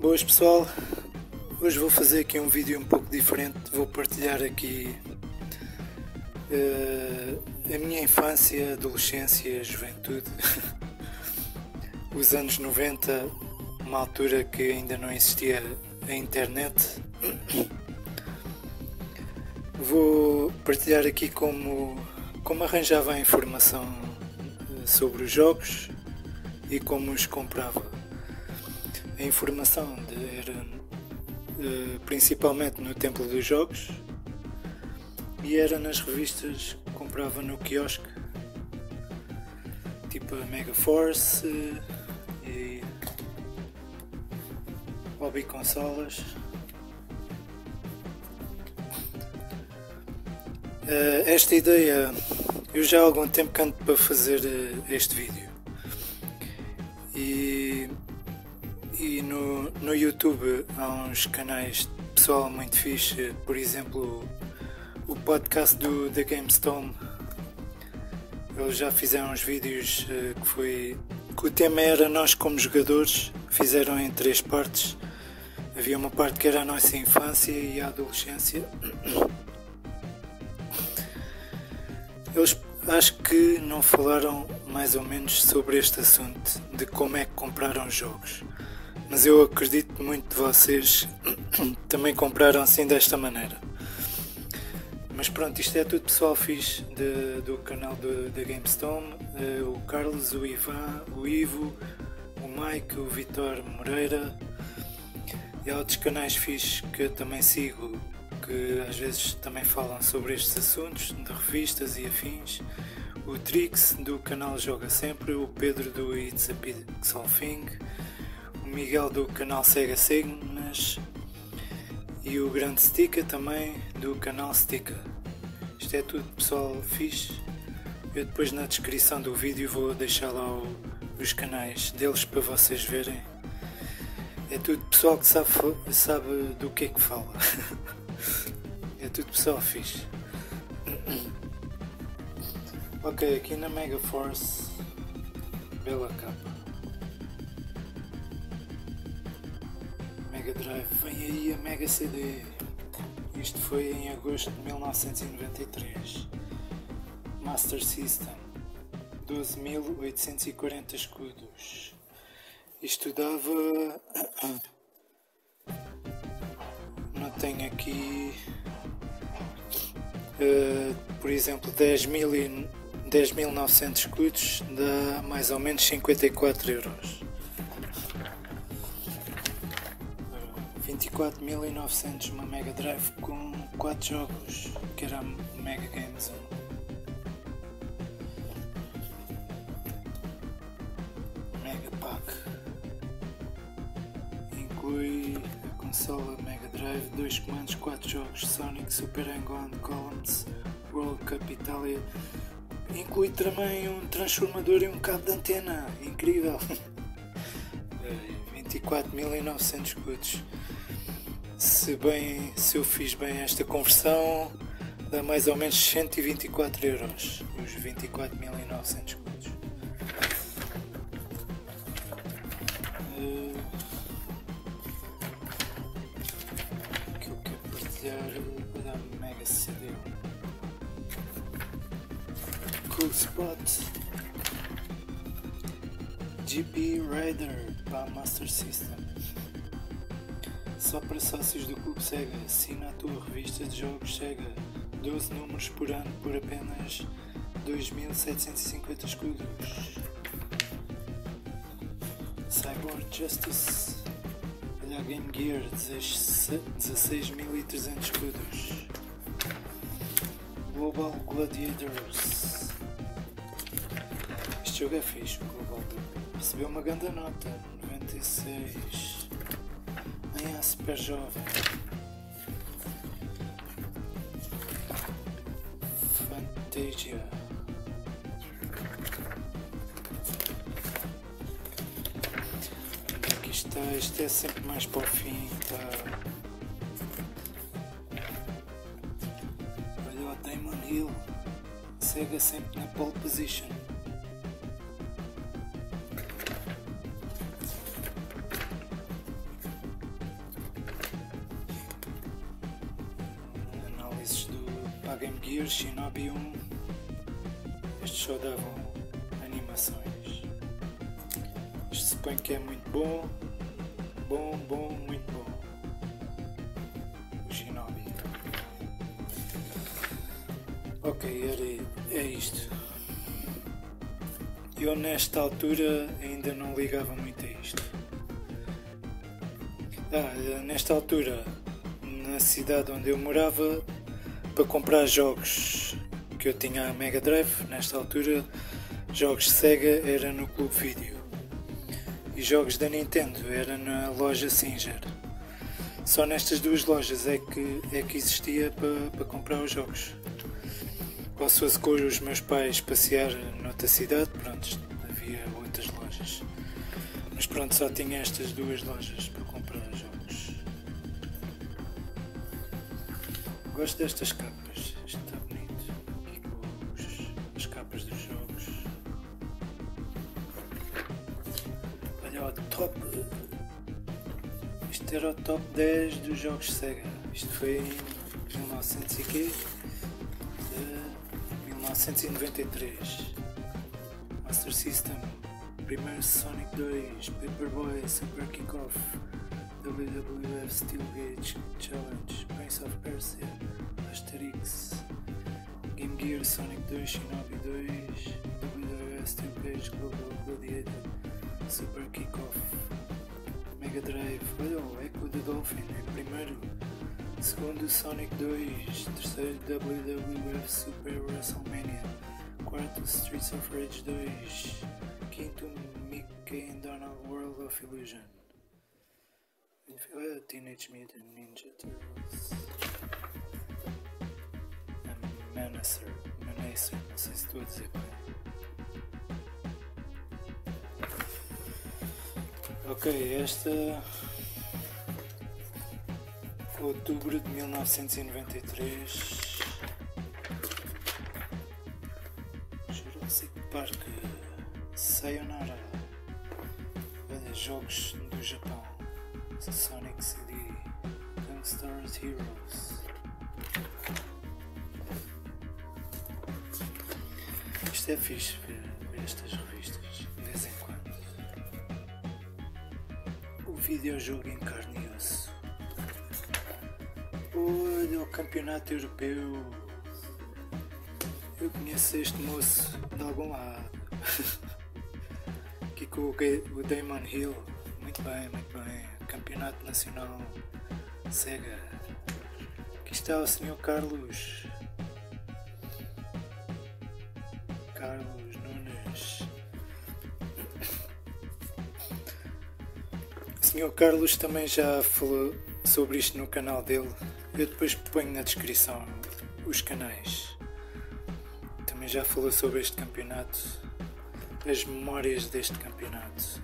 Boas pessoal, hoje vou fazer aqui um vídeo um pouco diferente, vou partilhar aqui a minha infância, adolescência, juventude, os anos 90, uma altura que ainda não existia a internet. Vou partilhar aqui como arranjava a informação sobre os jogos e como os comprava. A informação era principalmente no Templo dos Jogos e era nas revistas que comprava no quiosque, tipo a Mega Force e Hobby Consolas. Esta ideia eu já há algum tempo canto para fazer este vídeo e no YouTube há uns canais de pessoal muito fixe, por exemplo o podcast do The GameStone. Eles já fizeram uns vídeos que o tema era nós como jogadores, fizeram em 3 partes. Havia uma parte que era a nossa infância e a adolescência. Eles acho que não falaram mais ou menos sobre este assunto de como é que compraram jogos, mas eu acredito que muito de vocês também compraram assim desta maneira. Mas pronto, isto é tudo pessoal fixe do canal da GameStone, o Carlos, o Ivan, o Ivo, o Mike, o Vitor Moreira e há outros canais fixes que eu também sigo, que às vezes também falam sobre estes assuntos de revistas e afins. O Trix do canal Joga Sempre, o Pedro do It's a Pixel Thing, o Miguel do canal Sega Signas e o Grande Stika também do canal Stika. Isto é tudo pessoal fixe. Eu depois na descrição do vídeo vou deixar lá os canais deles para vocês verem. É tudo pessoal que sabe do que é que fala. É tudo pessoal fixe. Ok, aqui na Mega Force, bela capa. Mega Drive, vem aí a Mega CD. Isto foi em agosto de 1993. Master System, 12.840 escudos. Isto dava... Não tenho aqui... por exemplo, 10.900 escudos dá mais ou menos 54 euros. 24.900 uma Mega Drive com 4 jogos, que era a Mega Games 1. Mega Pack inclui a consola Mega Drive, 2 comandos, 4 jogos, Sonic, Super Hang-On, Columns, World Cup Itália. Inclui também um transformador e um cabo de antena. Incrível! 24.900 escudos. Se eu fiz bem esta conversão, dá mais ou menos 124 euros. Os 24.900 escudos. O que eu quero partilhar da Mega CD. Cool Spot GP Rider para Master System. Só para sócios do Clube Sega. Assina a tua revista de jogos Sega. 12 números por ano por apenas 2.750 escudos. Cyborg Justice. Olha a Game Gear, 16.300 escudos. Global Gladiators. Este jogo é fixe, o Global. Recebeu uma grande nota, 96. Nem é super jovem. Fantasia. Aqui está, isto é sempre mais para o fim, tá? Olha o Damon Hill. Sega sempre na pole position. Gear Shinobi 1. Estes só davam animações. Isto suponho que é muito bom. Muito bom. O Shinobi. Ok, é isto. Eu nesta altura ainda não ligava muito a isto. Nesta altura, na cidade onde eu morava, para comprar jogos que eu tinha a Mega Drive, nesta altura, jogos de Sega era no Clube Vídeo e jogos da Nintendo era na loja Singer. Só nestas duas lojas é que existia para comprar os jogos. Ou se fosse com os meus pais passear noutra cidade, pronto, havia outras lojas. Mas pronto, só tinha estas duas lojas para comprar jogos. Gosto destas capas, isto está bonito. Aqui com as capas dos jogos. Olha o top. Isto era o top 10 dos jogos Sega. Isto foi em 1900 e quê? 1993. Master System, primeiro Sonic 2, Paperboy, Super Kick-Off, WWF Steel Cage Challenge, Prince of Persia, Asterix, Game Gear, Sonic 2, Shinobi 2, WWF Steel Cage Global Gladiator, Super Kick-Off, Mega Drive, olha o Echo the Dolphin em primeiro, segundo Sonic 2, terceiro WWF Super WrestleMania, quarto Streets of Rage 2, quinto Mickey and Donald World of Illusion, Teenage Mutant Ninja Turtles, Menacer, não sei se estou a dizer bem. Ok, esta outubro de 1993, Jurassic Park, Sayonara, olha, jogos do Japão, Sonic CD, Gunstar's Heroes. Isto é fixe ver estas revistas de vez em quando. O videojogo em carne e osso. Olha o campeonato europeu. Eu conheço este moço de algum lado. Aqui com o Damon Hill. Muito bem. Campeonato Nacional Sega. Aqui está o Sr. Carlos Nunes. O Sr. Carlos também já falou sobre isto no canal dele. Eu depois ponho na descrição os canais. Também já falou sobre este campeonato, as memórias deste campeonato.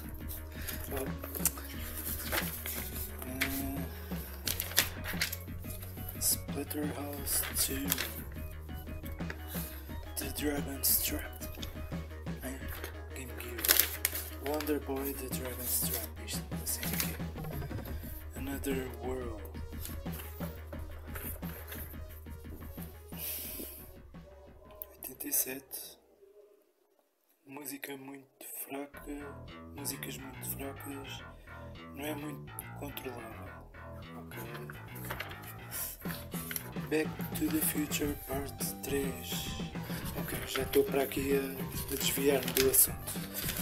Splatterhouse 2, The Dragon's Trap, Game Gear, Wonder Boy, The Dragon's Trap, isto assim aqui. Another World. Música muito fraca, músicas muito fracas, não é muito controlável. Ok. Back to the Future Parte 3. Ok, já estou para aqui a desviar-me do assunto.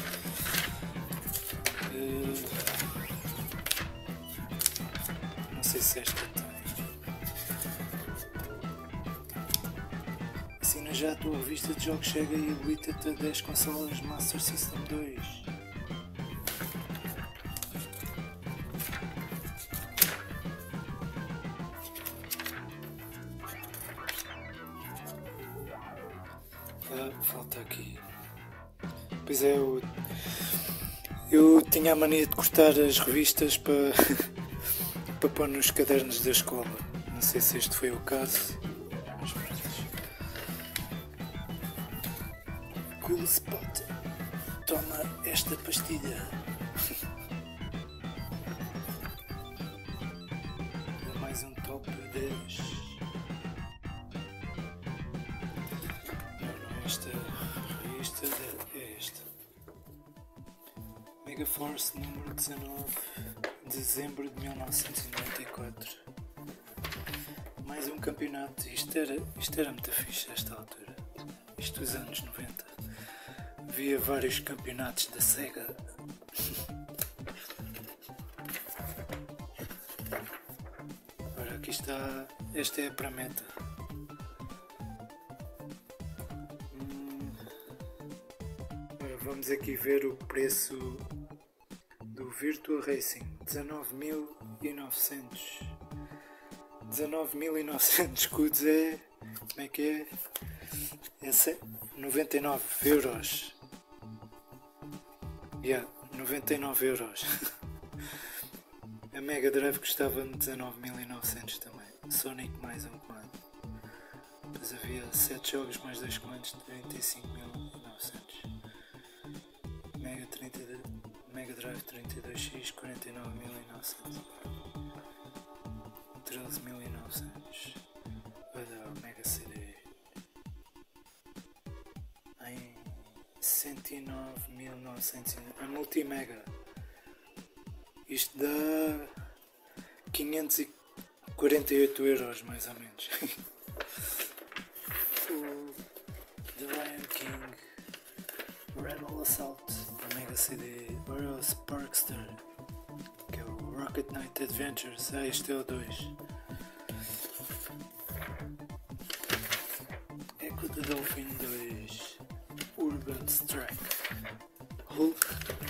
Não sei se esta tem. Assina já a tua revista de jogos Sega e habilita-te a 10 consolas Master System 2. Falta aqui. Pois é, eu tinha a mania de cortar as revistas para pôr nos cadernos da escola. Não sei se este foi o caso. Mas pronto. Cool Spot. Toma esta pastilha. Mais um top 10. Esta revista é esta. Mega Force número 19, dezembro de 1994. Mais um campeonato. Isto era muito fixe a esta altura. Isto dos anos 90. Havia vários campeonatos da Sega. Agora aqui está. Esta é a pré-meta. Agora vamos aqui ver o preço do Virtua Racing. 19.900. 19.900 escudos é... Como é que é? Esse é 99 euros. 99 euros. A Mega Drive custava-me 19.900 também. Sonic mais um comando. Depois havia 7 jogos mais 2 comandos de 35.900. Mega Drive 32X 49.900. 13.900. Olha o Mega CD em 109.900. A Multimega. Isto dá 548 euros mais ou menos. O The Lion King, Rebel Assault, a Mega CD, Euro Sparkster, que é o Rocket Knight Adventures. Este é o 2. Echo the Dolphin 2, Urban Strike, Hulk,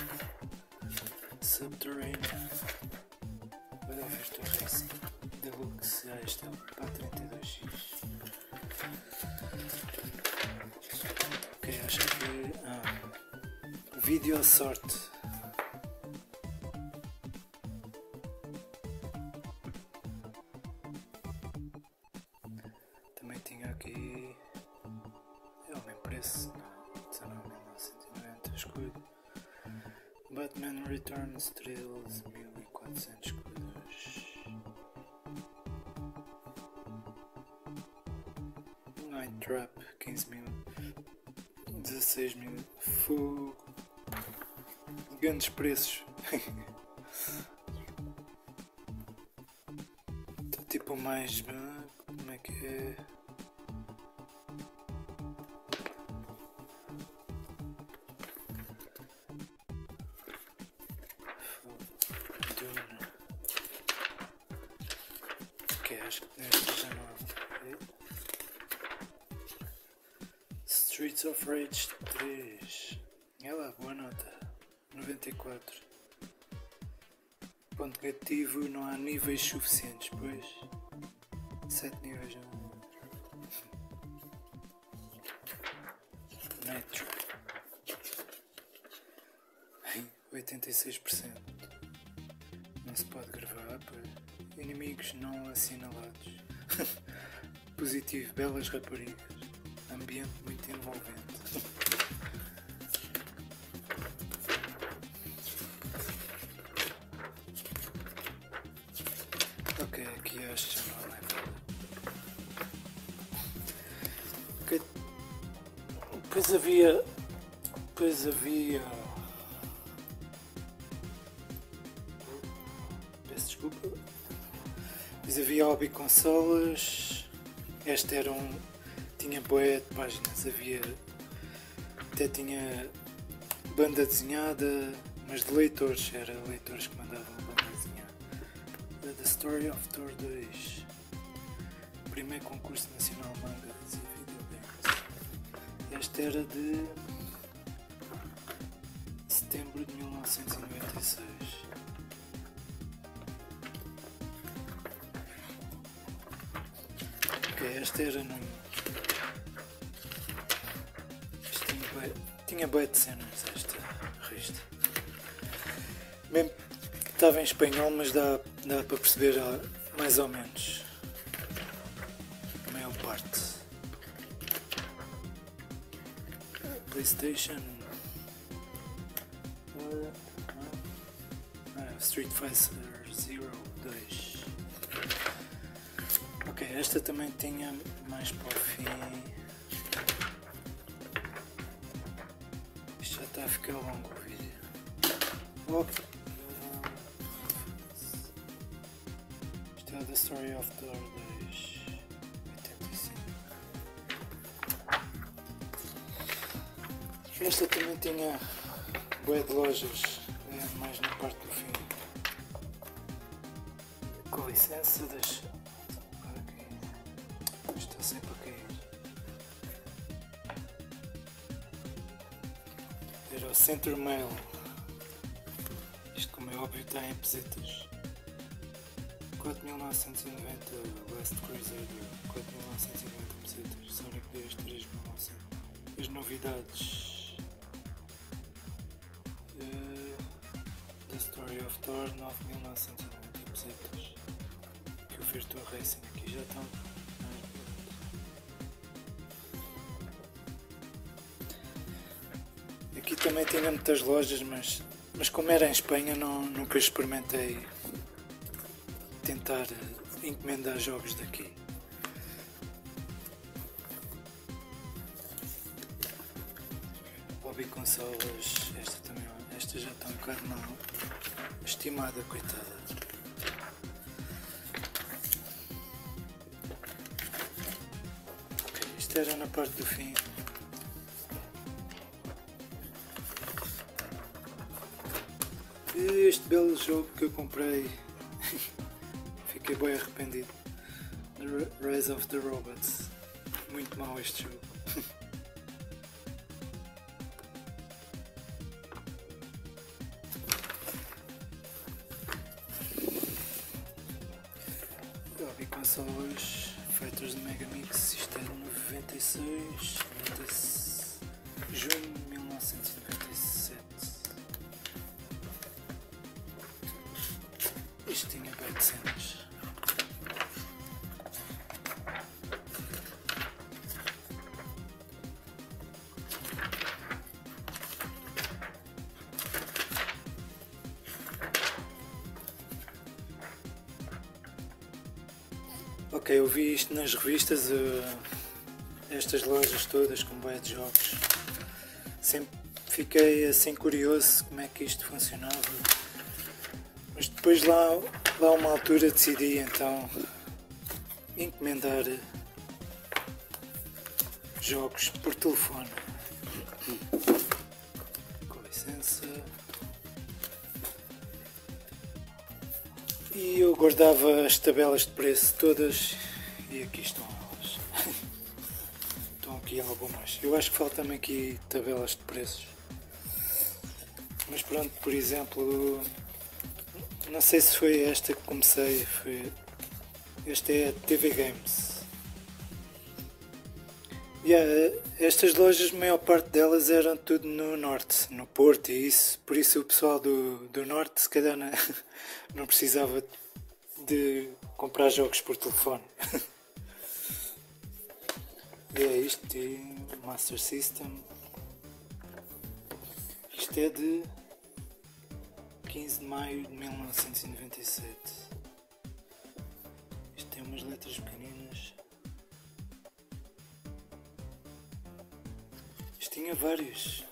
Subterranean, olha o Virtua Racing, Deluxe, este é para 32X. Ok, acho que... Video Sorte. Também tinha aqui... É o mesmo preço, não, 19.990 escudo. Batman Returns 13.400 escudos. Night Trap 15.000. 16.000. Fogo. Grandes preços. Está tipo mais... Como é que é? Ok, acho que neste já não há. Streets of Rage 3. É lá, boa nota. 94. Ponto negativo, não há níveis suficientes, pois. 7 níveis não. Nitro. 86%. Não se pode gravar, pois. Inimigos não assinalados. Positivo, belas raparigas. Ambiente muito envolvente. Ok, aqui acho que já não há mais nada. Okay. Depois havia... Peço desculpa. Depois havia hobby consolas. Este era tinha bué de páginas, até tinha banda desenhada, mas de leitores, era leitores que mandavam a banda desenhada. The Story of Thor 2, primeiro concurso nacional mangas e videogames. Este era de setembro de 1996. Ok, este era tinha bué de cenas esta revista. Mesmo que estava em espanhol, mas dá para perceber mais ou menos a maior parte. PlayStation, Street Fighter 02. Ok, esta também tinha mais para o fim. está a ficar longo o vídeo. Ok. Isto é The Story of Thor 2, 85. Esta também tinha bué de lojas, mais na parte do fim. Com licença, deixa. Isto está sempre a cair. Era o Center Mail. Isto, como é óbvio, está em pesetas. 4.990 Last Crusader, 4.990 pesetas. Sonic 2, 3.900. As novidades. The Story of Thor, 9.990 pesetas. Que o Virtua Racing aqui já estão. Aqui também tinha muitas lojas, mas como era em Espanha, nunca experimentei tentar encomendar jogos daqui. Hobby consolas, esta já está um bocado mal estimada, coitada. Ok, isto era na parte do fim. Este belo jogo que eu comprei, fiquei bem arrependido. The Rise of the Robots, muito mau este jogo. Hobby consolas, Fighters de Megamix, isto é de 96, junho de 1997. Isto tinha bem de cenas. Ok, eu vi isto nas revistas, estas lojas todas com bué de jogos. Sempre fiquei assim curioso como é que isto funcionava. Mas depois lá uma altura decidi então encomendar jogos por telefone. Com licença. E eu guardava as tabelas de preço todas e aqui estão elas. Estão aqui algumas. Eu acho que faltam-me aqui tabelas de preços. Mas pronto, por exemplo, não sei se foi esta que comecei, esta é a TV Games. Estas lojas, a maior parte delas eram tudo no norte, no Porto e isso, por isso o pessoal do norte se calhar não precisava de comprar jogos por telefone. E é isto, Master System. Isto é de 15 de maio de 1997. Isto tem umas letras pequeninas. Isto tinha vários.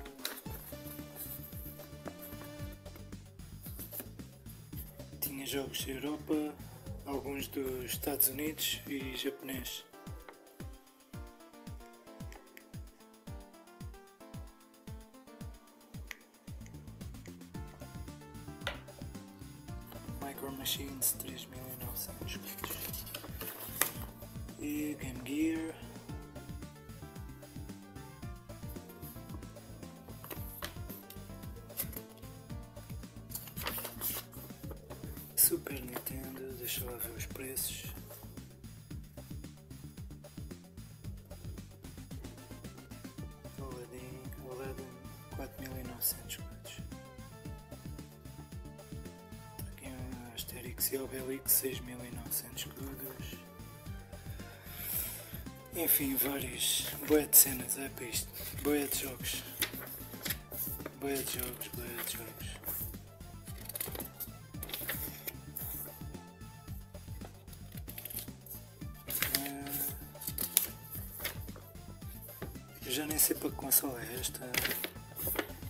Tinha jogos da Europa, alguns dos Estados Unidos e japonês. Micro Machines 3.900 e Game Gear. Super Nintendo, deixa lá ver os preços. Aladdin 4.900 quadros. Aqui um Asterix e Obelix 6.900 quadros. Enfim, vários. Boia de cenas, é para isto. Boia de jogos. Boia de jogos, boia de jogos. Já nem sei para que consola é esta.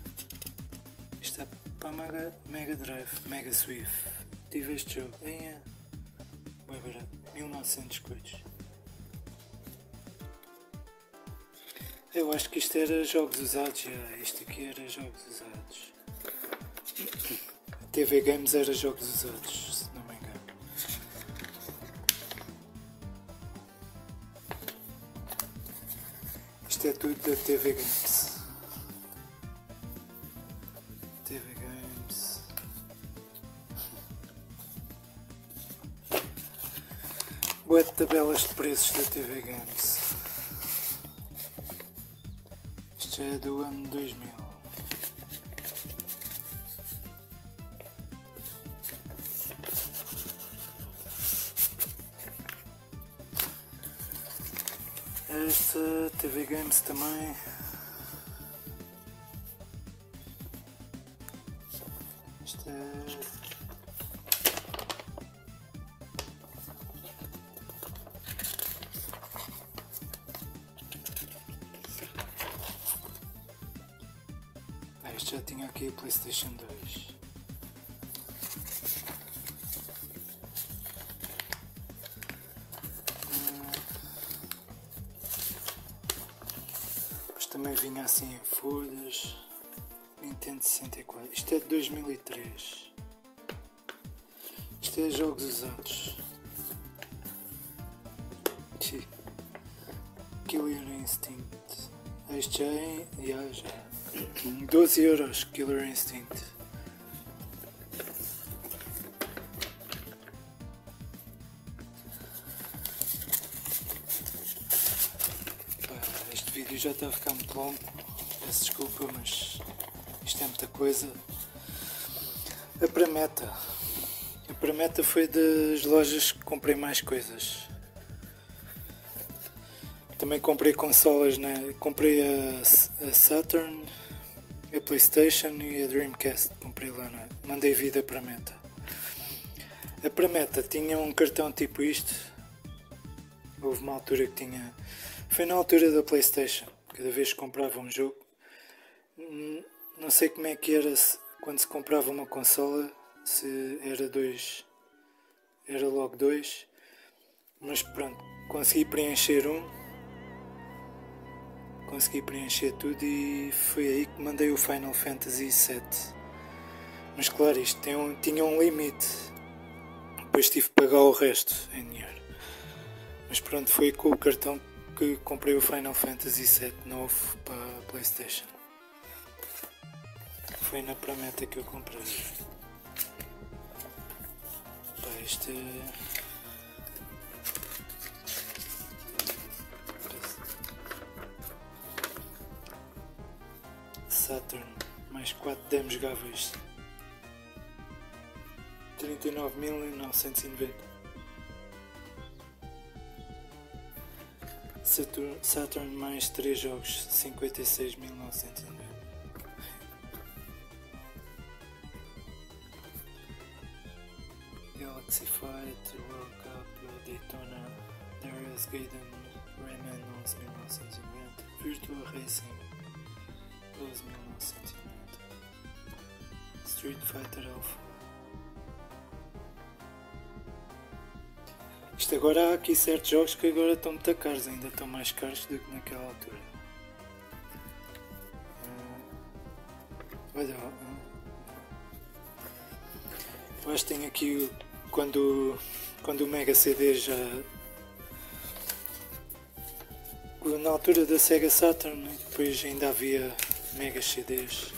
para a Mega Drive, Mega Swift. Tive este jogo em bem barato, 1900 coisas. Eu acho que isto era jogos usados, já. Isto aqui era jogos usados. A TV Games era jogos usados, se não me engano. Isto é tudo da TV Games. TV Games. Boa de tabelas de preços da TV Games. Isto é do ano 2000. Esta TV Games também. Esta este já tinha aqui a PlayStation 2. Também vinha assim em folhas. Nintendo 64. Isto é de 2003. Isto é jogos usados. Killer Instinct. Este já é. Já. 12€. Killer Instinct. Este vídeo já está a ficar muito longo, peço desculpa, mas isto é muita coisa. A Prameta foi das lojas que comprei mais coisas. Também comprei consolas, né? Comprei a Saturn, a PlayStation e a Dreamcast. Comprei lá, né? Mandei vida a Prameta. A Prameta tinha um cartão tipo isto. Houve uma altura que tinha. Foi na altura da PlayStation. Cada vez que comprava um jogo, não sei como é que era quando se comprava uma consola, se era dois, era logo dois, mas pronto, consegui preencher tudo e foi aí que mandei o Final Fantasy VII. Mas claro, isto tinha um limite, depois tive que pagar o resto em dinheiro. Mas pronto, foi com o cartão que comprei o Final Fantasy VII novo para a PlayStation. Foi na Prameta que eu comprei. Este Saturn, mais 4 demos gáveis. 39.990. Saturn mais 3 jogos, 56.990. Galaxy Fight, World Cup, Daytona, Darius Gaiden, Rayman 11.990, Virtua Racing 12.990, Street Fighter Alpha. Isto agora há aqui certos jogos que agora estão muito caros, ainda estão mais caros do que naquela altura. Olha, eu acho que tem aqui quando o Mega CD já. Na altura da Sega Saturn, depois ainda havia Mega CDs.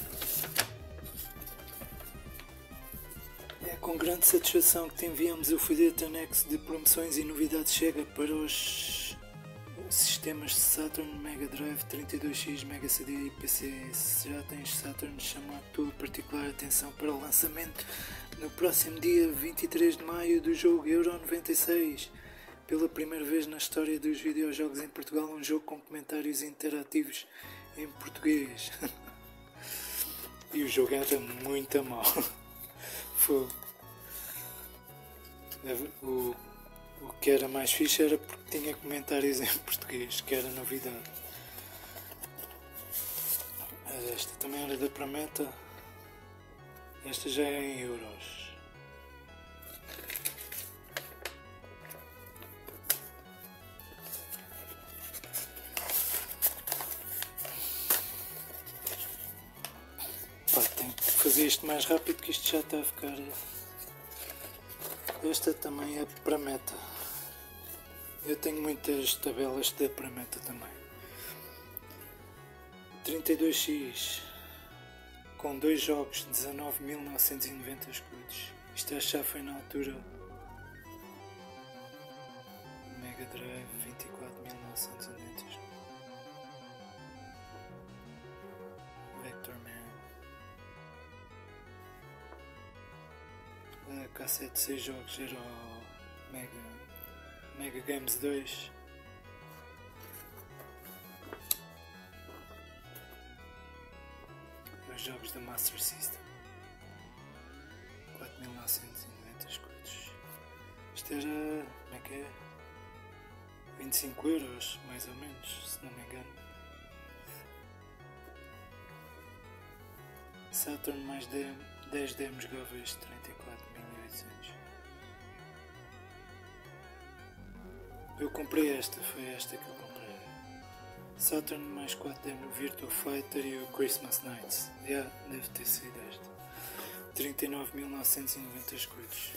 É com grande satisfação que te enviamos o folheto anexo de promoções e novidades Sega para os sistemas de Saturn, Mega Drive, 32X, Mega CD e PC. Se já tens Saturn, chama a tua particular atenção para o lançamento no próximo dia 23 de maio do jogo Euro 96. Pela primeira vez na história dos videojogos em Portugal, um jogo com comentários interativos em português. E o jogo era muito mau. O que era mais fixe era porque tinha comentários em português, que era novidade. Esta também era da Prameta. Esta já é em euros. Pá, tenho que fazer isto mais rápido que isto já está a ficar. Esta também é para meta. Eu tenho muitas tabelas de para meta também. 32x com 2 jogos, 19.990 escudos. Isto já foi na altura. Mega Drive, 24.990. Vector Man. A cassete de 6 jogos era o Mega Games 2. Os jogos da Master System. 4.990 escudos. Isto era, como é que é? 25 euros, mais ou menos, se não me engano. Saturn mais 10 demos jogos, 34.800. Eu comprei esta, foi esta que eu comprei. Saturn mais 4 demos Virtua Fighter e o Christmas Nights. Deve ter sido esta. 39.990 escudos.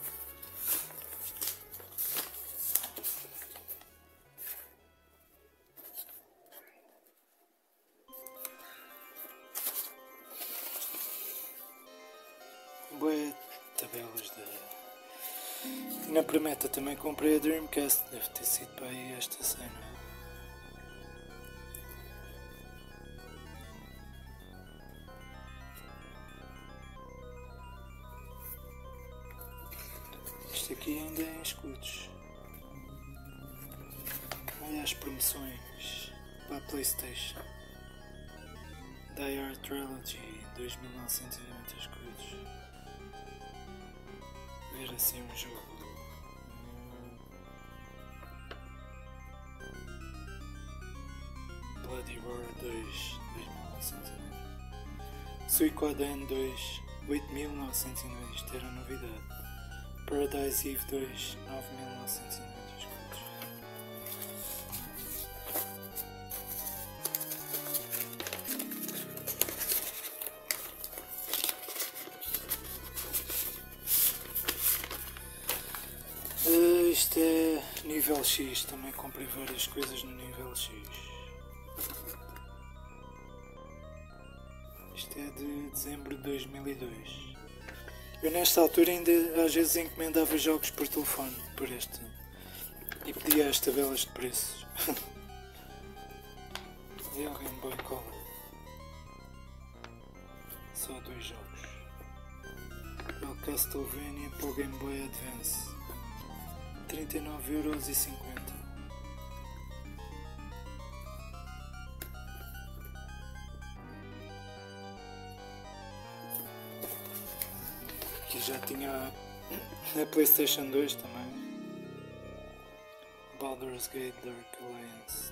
Boas tabelas da... Na Prometa também comprei a Dreamcast. Deve ter sido para aí esta cena. Isto aqui ainda é em escudos. Olha as promoções para a PlayStation. Die Hard Trilogy, 2.990 escudos. Ver assim um jogo. Bloody Roar 2, 2.990. Suicoden 2, 8.990. Isto era novidade. Paradise Eve 2, 9.990 escudos. Isto é nível X, também comprei várias coisas no nível X. Isto é de dezembro de 2002. Eu nesta altura ainda às vezes encomendava jogos por telefone, por este, e pedia as tabelas de preços. E é o Game Boy Color. Só 2 jogos. É o Castlevania para o Game Boy Advance. 39,50€. Aqui já tinha a PlayStation 2 também. Baldur's Gate Dark Alliance,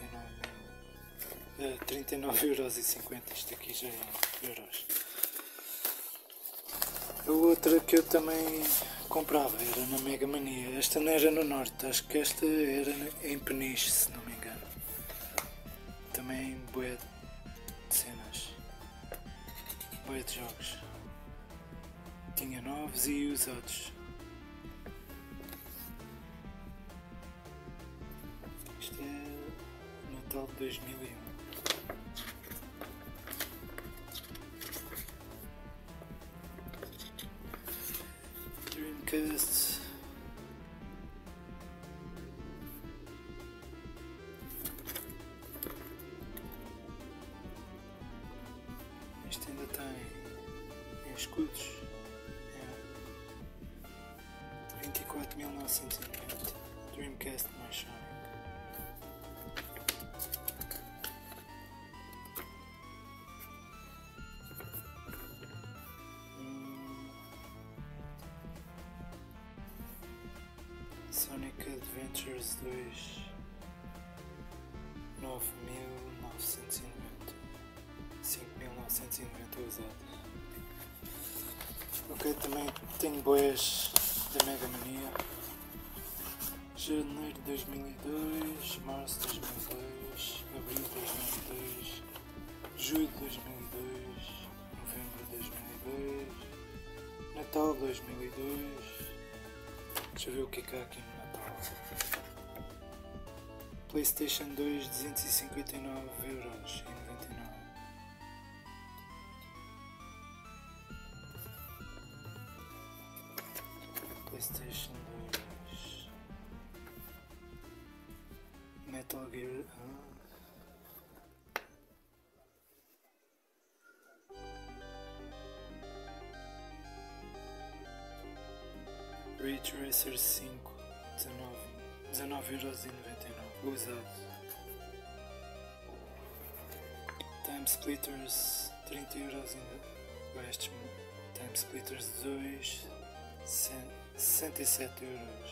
39,50€. Isto aqui já é euros. A outra que eu também comprava era na Mega Mania. Esta não era no Norte, acho que esta era em Peniche, se não me engano. Também bué de cenas, bué de jogos. Tinha novos e usados. Isto é Natal de 2001. Dreamcast. Isto ainda tem em escudos. 24.990. Dreamcast mais Sonic. Sonic Adventures 2, 9.990. 5.990 usados. Ok, também tenho boés da Mega Mania. Janeiro de 2002, março de 2002, abril de 2002, julho de 2002, novembro de 2002, Natal de 2002. Deixa eu ver o que é que há aqui no Natal. PlayStation 2, 259,99€. PlayStation 2, Metal Gear. Ridge Racer 5, 19,99€, usado. Time Splitters, 30€. Estes Time Splitters 2, 67€.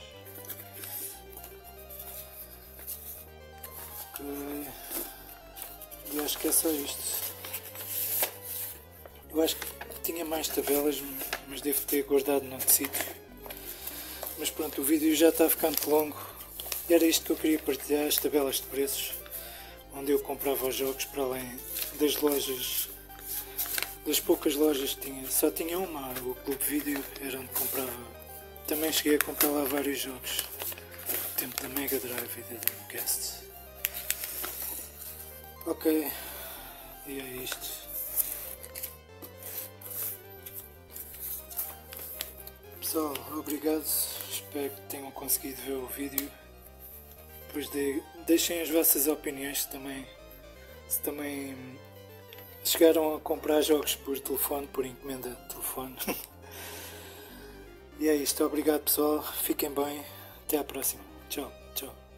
E acho que é só isto. Eu acho que tinha mais tabelas, mas devo ter guardado noutro sítio. Mas pronto, o vídeo já está ficando longo. E era isto que eu queria partilhar, as tabelas de preços, onde eu comprava os jogos, para além das lojas, das poucas lojas que tinha. Só tinha uma, o Clube Vídeo, era onde comprava. Também cheguei a comprar lá vários jogos, no tempo da Mega Drive e da Dreamcast. Ok, e é isto. Pessoal, obrigado, espero que tenham conseguido ver o vídeo. Depois deixem as vossas opiniões se também chegaram a comprar jogos por telefone, por encomenda de telefone. E é isto, obrigado pessoal, fiquem bem, até à próxima, tchau, tchau.